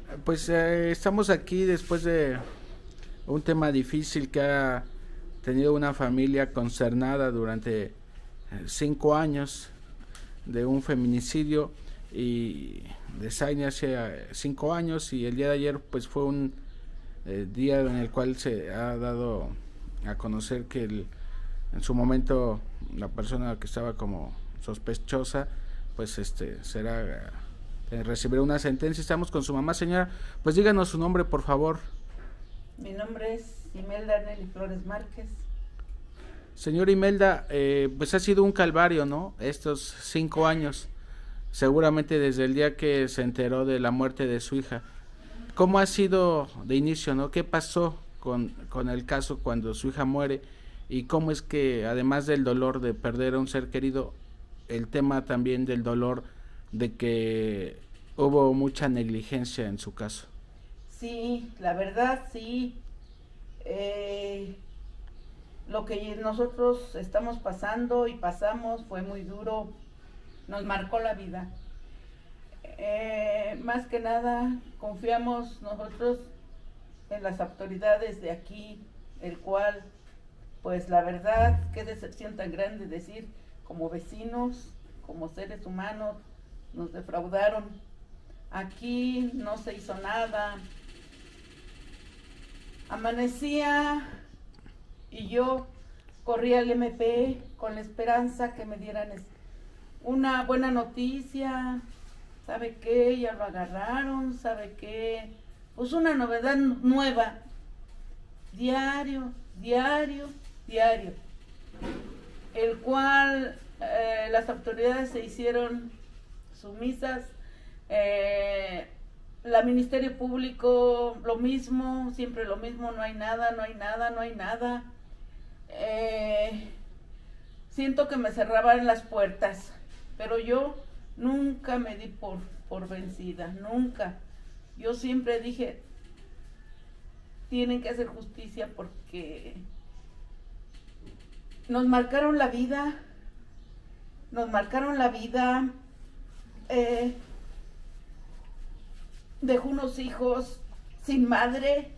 Pues estamos aquí después de un tema difícil que ha tenido una familia consternada durante 5 años de un feminicidio y de Zaina hace 5 años, y el día de ayer pues fue un día en el cual se ha dado a conocer que en su momento la persona que estaba como sospechosa pues será recibirá una sentencia. Estamos con su mamá. Señora, pues díganos su nombre, por favor. Mi nombre es Imelda Nelly Flores Márquez. Señora Imelda, pues ha sido un calvario, ¿no? Estos 5 años, seguramente desde el día que se enteró de la muerte de su hija. ¿Cómo ha sido de inicio, no? ¿Qué pasó con el caso cuando su hija muere? Y cómo es que, además del dolor de perder a un ser querido, el tema también del dolor de que hubo mucha negligencia en su caso. Sí, la verdad sí. Eh, lo que nosotros estamos pasando y pasamos fue muy duro, nos marcó la vida. Más que nada confiamos nosotros en las autoridades de aquí, el cual, pues la verdad, qué decepción tan grande decir, como vecinos, como seres humanos, nos defraudaron. Aquí no se hizo nada. Amanecía y yo corría al MP con la esperanza que me dieran una buena noticia. ¿Sabe qué? Ya lo agarraron. ¿Sabe qué? Pues una novedad nueva. Diario, diario, diario. El cual las autoridades se hicieron sumisas. La Ministerio Público lo mismo, siempre lo mismo, no hay nada, no hay nada, no hay nada. Siento que me cerraban las puertas, pero yo nunca me di por vencida, nunca. Yo siempre dije, tienen que hacer justicia porque nos marcaron la vida, nos marcaron la vida. Dejó unos hijos sin madre.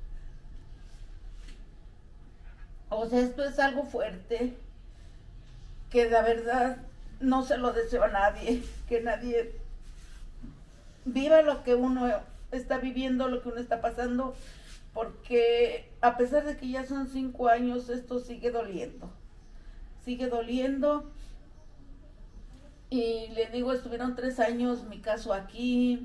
O sea, esto es algo fuerte, que la verdad no se lo deseo a nadie, que nadie viva lo que uno está viviendo, lo que uno está pasando, porque a pesar de que ya son 5 años, esto sigue doliendo. Y le digo, estuvieron 3 años mi caso aquí.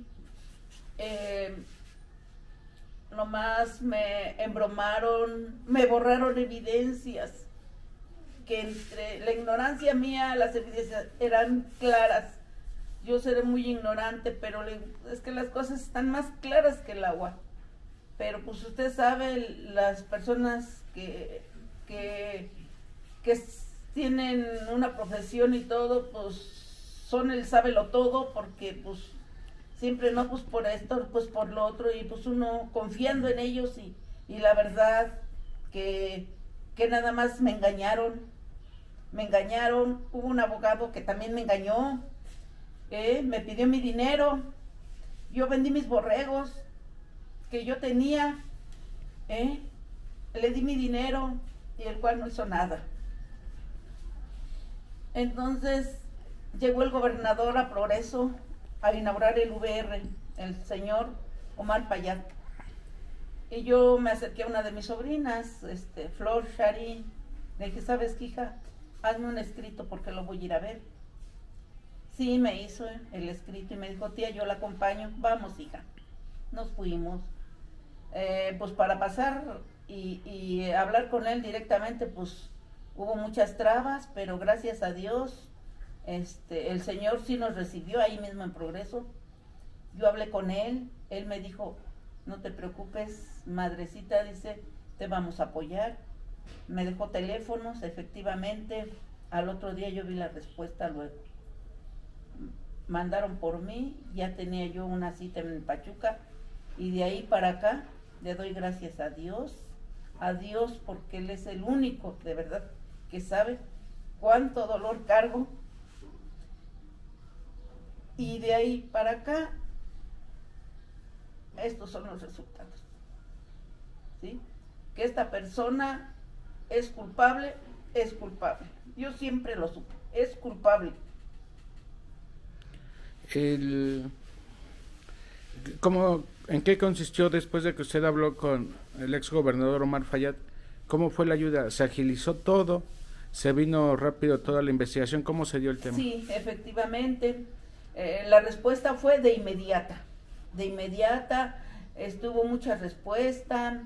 Nomás me embromaron, me borraron evidencias, que entre la ignorancia mía las evidencias eran claras. Yo seré muy ignorante, pero es que las cosas están más claras que el agua. Pero pues usted sabe, las personas que, que tienen una profesión y todo, pues son el sábelo todo, porque pues siempre no, pues por esto, pues por lo otro, y pues uno confiando en ellos, y la verdad que nada más me engañaron. Hubo un abogado que también me engañó, me pidió mi dinero, yo vendí mis borregos que yo tenía, le di mi dinero y el cual no hizo nada. Entonces llegó el gobernador a Progreso a inaugurar el VR, el señor Omar Payat. Y yo me acerqué a una de mis sobrinas, Flor Shari, le dije, ¿sabes qué, hija? Hazme un escrito porque lo voy a ir a ver. Sí, me hizo el escrito y me dijo, tía, yo la acompaño. Vamos, hija. Nos fuimos. Pues para pasar y hablar con él directamente, pues hubo muchas trabas, pero gracias a Dios, el Señor sí nos recibió ahí mismo en Progreso. Yo hablé con él me dijo, no te preocupes, madrecita, dice, te vamos a apoyar. Me dejó teléfonos, efectivamente, al otro día yo vi la respuesta luego. Mandaron por mí, ya tenía yo una cita en Pachuca, y de ahí para acá le doy gracias a Dios porque Él es el único, de verdad, que sabe cuánto dolor cargo. Y de ahí para acá estos son los resultados. ¿Sí? Que esta persona es culpable, es culpable. Yo siempre lo supe, es culpable. ¿En qué consistió después de que usted habló con el ex gobernador Omar Fayad? ¿Cómo fue la ayuda? ¿Se agilizó todo? ¿Se vino rápido toda la investigación? ¿Cómo se dio el tema? Sí, efectivamente. La respuesta fue de inmediata. De inmediata, estuvo mucha respuesta.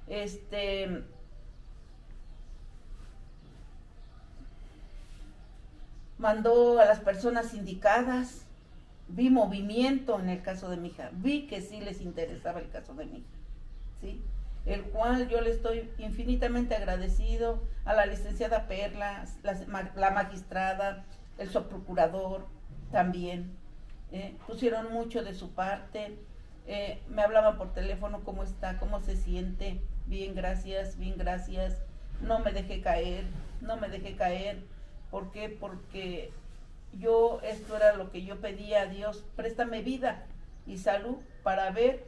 Mandó a las personas indicadas. Vi movimiento en el caso de mi hija. Vi que sí les interesaba el caso de mi hija. ¿Sí? El cual yo le estoy infinitamente agradecido a la licenciada Perla, la magistrada, el subprocurador también. Pusieron mucho de su parte. Me hablaban por teléfono, ¿cómo está? ¿Cómo se siente? Bien, gracias, bien, gracias. No me dejé caer, no me dejé caer. ¿Por qué? Porque esto era lo que yo pedía a Dios: préstame vida y salud para ver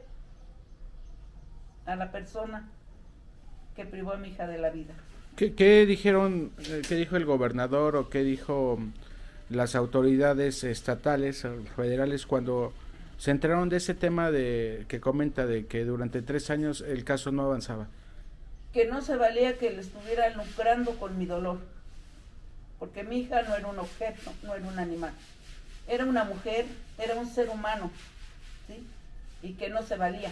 a la persona que privó a mi hija de la vida. ¿Qué dijeron, qué dijo el gobernador o qué dijo las autoridades estatales o federales cuando se enteraron de ese tema que comenta de que durante 3 años el caso no avanzaba? Que no se valía que le estuvieran lucrando con mi dolor, porque mi hija no era un objeto, no era un animal, era una mujer, era un ser humano, ¿sí? Y que no se valía.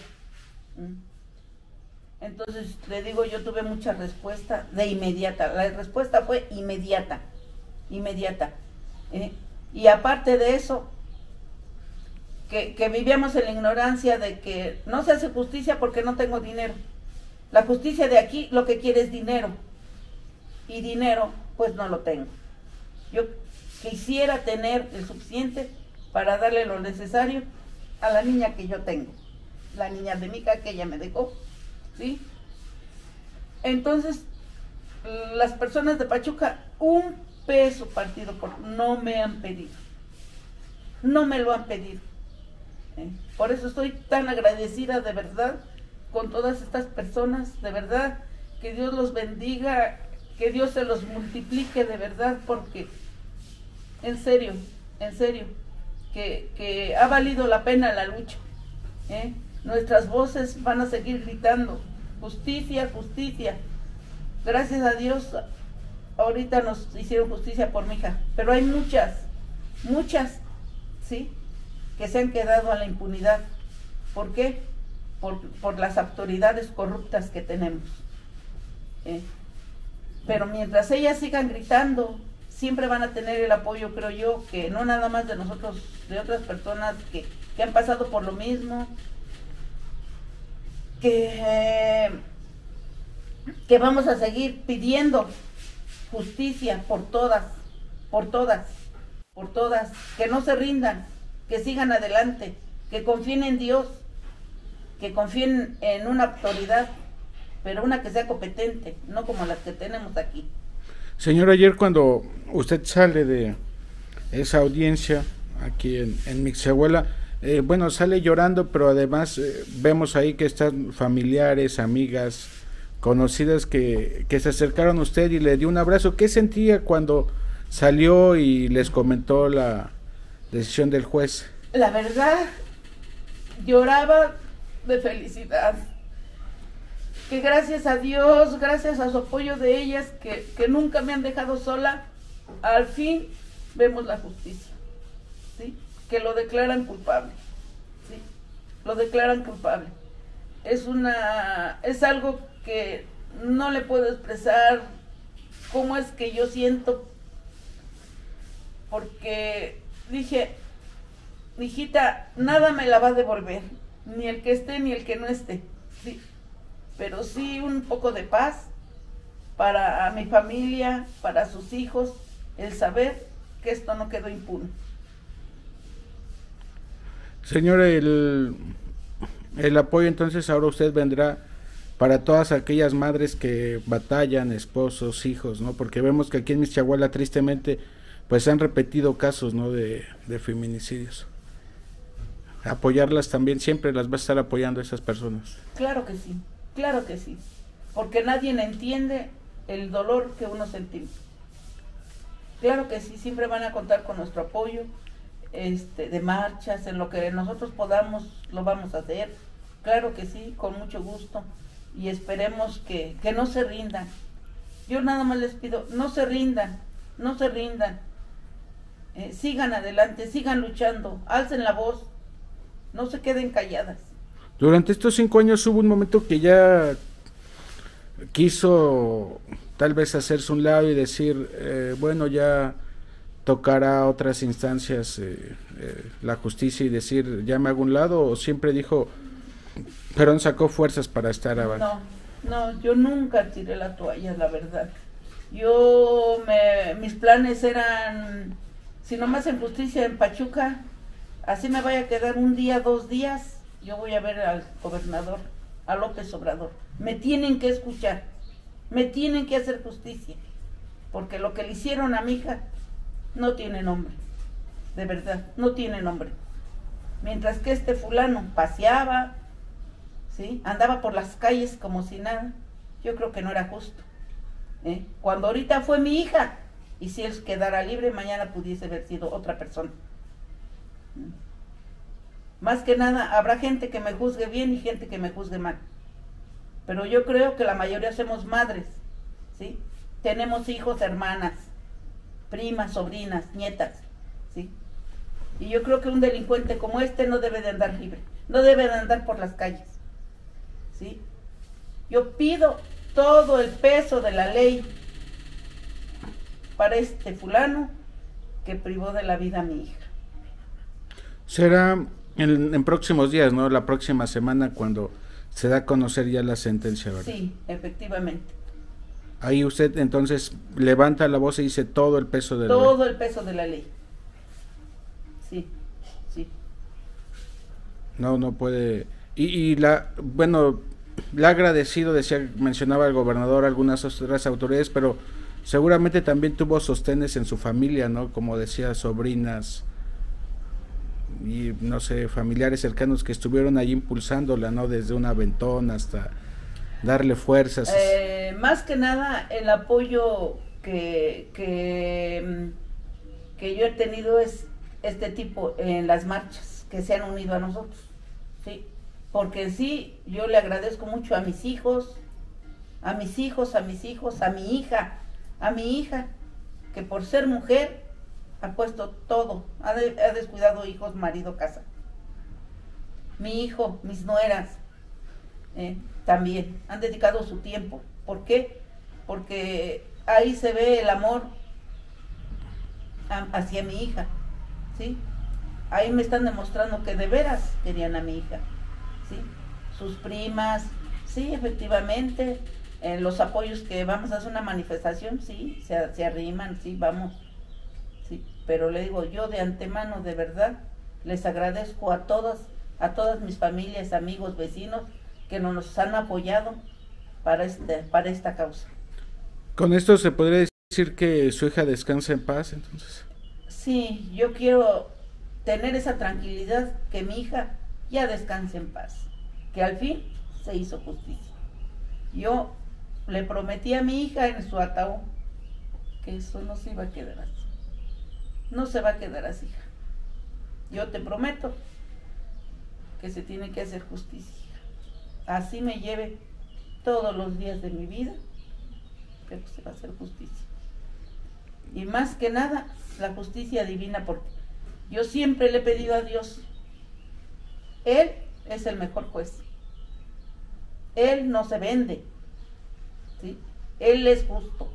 Entonces, le digo, yo tuve mucha respuesta de inmediata. La respuesta fue inmediata, inmediata. Y aparte de eso, que vivíamos en la ignorancia de que no se hace justicia porque no tengo dinero. La justicia de aquí lo que quiere es dinero. Y dinero, pues no lo tengo. Yo quisiera tener el suficiente para darle lo necesario a la niña que yo tengo. La niña de mi hija que ella me dejó. ¿Sí? Entonces, las personas de Pachuca, un peso partido no me han pedido. No me lo han pedido. Por eso estoy tan agradecida, de verdad, con todas estas personas, de verdad, que Dios los bendiga, que Dios se los multiplique, de verdad, porque en serio, que ha valido la pena la lucha. Nuestras voces van a seguir gritando: justicia, justicia. Gracias a Dios, ahorita nos hicieron justicia por mi hija, pero hay muchas, ¿sí?, que se han quedado a la impunidad. ¿Por qué? Por las autoridades corruptas que tenemos. Pero mientras ellas sigan gritando, siempre van a tener el apoyo, creo yo, que no nada más de nosotros, de otras personas que han pasado por lo mismo, que vamos a seguir pidiendo justicia por todas, que no se rindan, que sigan adelante, que confíen en Dios, que confíen en una autoridad, pero una que sea competente, no como las que tenemos aquí. Señor, ayer cuando usted sale de esa audiencia aquí en Mixehuala, bueno, sale llorando, pero además vemos ahí que están familiares, amigas, conocidas que se acercaron a usted y le dio un abrazo. ¿Qué sentía cuando salió y les comentó la decisión del juez? La verdad, lloraba de felicidad. Que gracias a Dios, gracias a su apoyo de ellas, que nunca me han dejado sola, al fin vemos la justicia, ¿sí? Que lo declaran culpable, ¿sí? Lo declaran culpable. Es algo que no le puedo expresar cómo es que yo siento, porque dije: hijita, nada me la va a devolver, ni el que esté ni el que no esté, ¿sí? Pero sí un poco de paz para mi familia, para sus hijos, el saber que esto no quedó impune. Señor, el apoyo entonces ahora usted vendrá para todas aquellas madres que batallan, esposos, hijos, ¿no? Porque vemos que aquí en Mixehuala tristemente pues se han repetido casos, ¿no?, de feminicidios. apoyarlas también, siempre las va a estar apoyando a esas personas. Claro que sí, porque nadie entiende el dolor que uno sentimos. Claro que sí, siempre van a contar con nuestro apoyo, de marchas, en lo que nosotros podamos, lo vamos a hacer. Claro que sí, con mucho gusto, y esperemos que no se rindan. Yo nada más les pido, no se rindan, no se rindan. Sigan adelante, sigan luchando, alcen la voz, no se queden calladas. Durante estos 5 años hubo un momento que ya quiso tal vez hacerse un lado y decir, bueno, ya tocará otras instancias la justicia y decir, ya me hago un lado, o siempre dijo, Perón sacó fuerzas para estar abajo. No, yo nunca tiré la toalla, la verdad. Mis planes eran, si nomás en justicia en Pachuca, así me vaya a quedar un día, 2 días, yo voy a ver al gobernador, a López Obrador. Me tienen que escuchar, me tienen que hacer justicia, porque lo que le hicieron a mi hija no tiene nombre, de verdad, no tiene nombre. Mientras que este fulano paseaba, ¿sí?, andaba por las calles como si nada, yo creo que no era justo. Cuando ahorita fue mi hija, y si él quedara libre, mañana pudiese haber sido otra persona. Más que nada, habrá gente que me juzgue bien y gente que me juzgue mal. Pero yo creo que la mayoría somos madres, ¿sí? Tenemos hijos, hermanas, primas, sobrinas, nietas, ¿sí? Y yo creo que un delincuente como este no debe de andar libre, no debe de andar por las calles, ¿sí? Yo pido todo el peso de la ley para este fulano que privó de la vida a mi hija. Será en próximos días, ¿no? La próxima semana cuando se da a conocer ya la sentencia, ¿verdad? Sí, efectivamente. Ahí usted entonces levanta la voz y dice todo el peso de la ley. Todo el peso de la ley. Sí. No puede. Bueno, le ha agradecido, mencionaba el gobernador, algunas otras autoridades, pero seguramente también tuvo sostenes en su familia, ¿no? Como decía, sobrinas y no sé, familiares cercanos que estuvieron ahí impulsándola, ¿no? Desde un aventón hasta darle fuerzas. Más que nada el apoyo que yo he tenido es este tipo en las marchas que se han unido a nosotros, ¿sí? Porque sí, yo le agradezco mucho a mis hijos, a mi hija, que por ser mujer ha puesto todo, ha descuidado hijos, marido, casa. Mi hijo, mis nueras, también han dedicado su tiempo. ¿Por qué? Porque ahí se ve el amor hacia mi hija, ¿sí? Ahí me están demostrando que de veras querían a mi hija, ¿sí? Sus primas, sí, efectivamente, los apoyos que vamos a hacer una manifestación, sí, se arriman, sí, vamos, sí, pero le digo, yo de antemano, de verdad, les agradezco a todas mis familias, amigos, vecinos, que nos han apoyado para esta causa. ¿Con esto se podría decir que su hija descansa en paz, entonces? Sí, yo quiero tener esa tranquilidad, que mi hija ya descanse en paz, que al fin se hizo justicia. Yo le prometí a mi hija en su ataúd que eso no se iba a quedar así. No se va a quedar así, hija. Yo te prometo que se tiene que hacer justicia. Así me lleve todos los días de mi vida, pero se va a hacer justicia. Y más que nada, la justicia divina, porque yo siempre le he pedido a Dios, Él es el mejor juez. Él no se vende, ¿sí? Él es justo.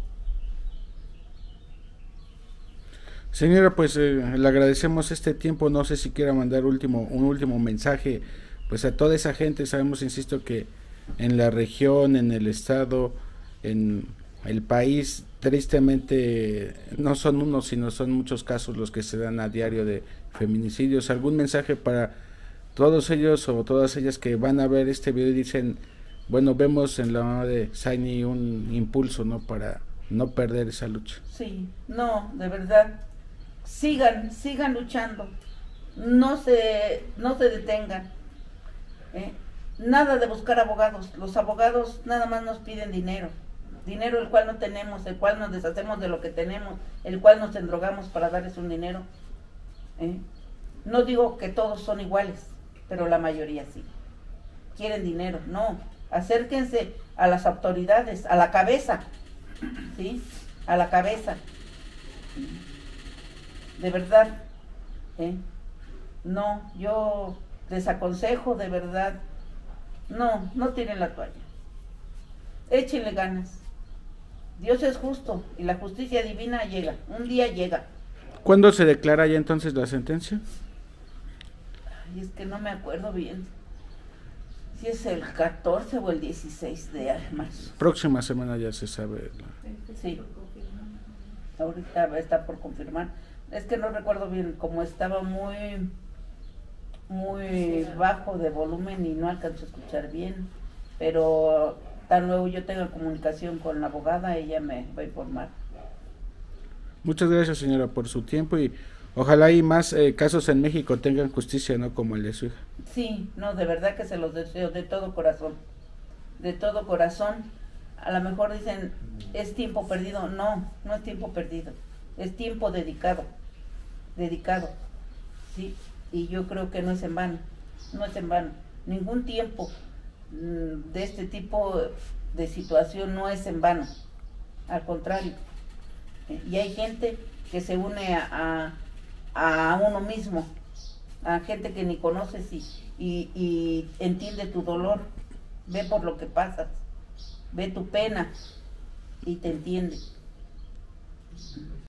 Señora, pues le agradecemos este tiempo. No sé si quiera mandar un último mensaje pues a toda esa gente. Sabemos, insisto, que en la región, en el estado, en el país, tristemente no son unos, sino son muchos casos los que se dan a diario de feminicidios. ¿Algún mensaje para todos ellos o todas ellas que van a ver este video y dicen, bueno, vemos en la mamá de Zaini un impulso, ¿no?, para no perder esa lucha? Sí, no, de verdad, sigan luchando, no se detengan. Nada de buscar abogados. Los abogados nada más nos piden dinero. Dinero el cual no tenemos, el cual nos deshacemos de lo que tenemos, el cual nos endrogamos para darles un dinero. No digo que todos son iguales, pero la mayoría sí. Quieren dinero. No, acérquense a las autoridades, a la cabeza, ¿sí? A la cabeza. De verdad, no, yo les aconsejo de verdad, no tiren la toalla. Échenle ganas. Dios es justo y la justicia divina llega, un día llega. ¿Cuándo se declara ya entonces la sentencia? Ay, es que no me acuerdo bien. Si es el 14 o el 16 de marzo. Próxima semana ya se sabe. Sí. Ahorita está por confirmar. Es que no recuerdo bien, como estaba muy bajo de volumen y no alcanzo a escuchar bien. Pero tan luego yo tenga comunicación con la abogada, ella me va a informar. Muchas gracias, señora, por su tiempo y ojalá y más casos en México tengan justicia, no como el de su hija. Sí, no, de verdad que se los deseo de todo corazón. De todo corazón. A lo mejor dicen, es tiempo perdido. No, no es tiempo perdido. Es tiempo dedicado. Dedicado. Sí, y yo creo que no es en vano. No es en vano. Ningún tiempo de este tipo de situación no es en vano. Al contrario. Y hay gente que se une a uno mismo, a gente que ni conoces y entiende tu dolor, ve por lo que pasas, ve tu pena y te entiende.